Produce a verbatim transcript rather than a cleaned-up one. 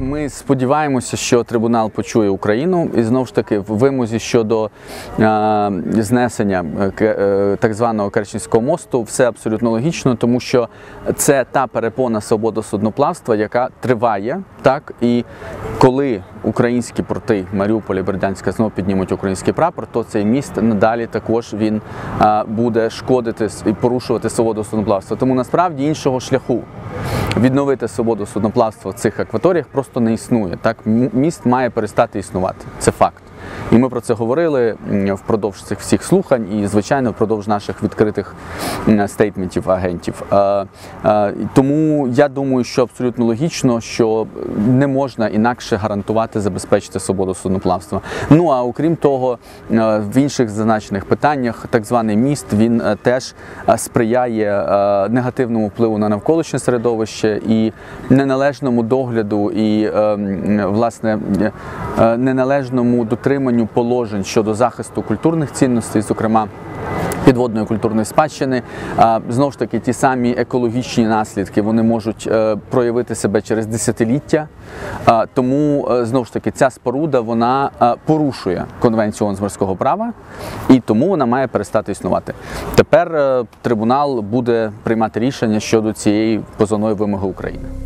Ми сподіваємося, що трибунал почує Україну і знову ж таки в вимозі щодо е, знесення е, так званого Керченського мосту все абсолютно логічно, тому що це та перепона свободи судноплавства, яка триває, так, і коли українські порти Маріуполя і Бердянська знову піднімуть український прапор, то цей міст надалі також він е, буде шкодити і порушувати свободу судноплавства. Тому насправді іншого шляху відновити свободу судноплавства в цих акваторіях просто не існує. Так? Міст має перестати існувати. Це факт. І ми про це говорили впродовж цих всіх слухань і, звичайно, впродовж наших відкритих стейтментів агентів. Тому я думаю, що абсолютно логічно, що не можна інакше гарантувати, забезпечити свободу судноплавства. Ну, а окрім того, в інших зазначених питаннях так званий міст, він теж сприяє негативному впливу на навколишнє середовище і неналежному догляду і, власне, неналежному дотриманню положень щодо захисту культурних цінностей, зокрема підводної культурної спадщини. Знову ж таки, ті самі екологічні наслідки, вони можуть проявити себе через десятиліття. Тому, знову ж таки, ця споруда, вона порушує Конвенцію ООН з морського права, і тому вона має перестати існувати. Тепер трибунал буде приймати рішення щодо цієї позовної вимоги України.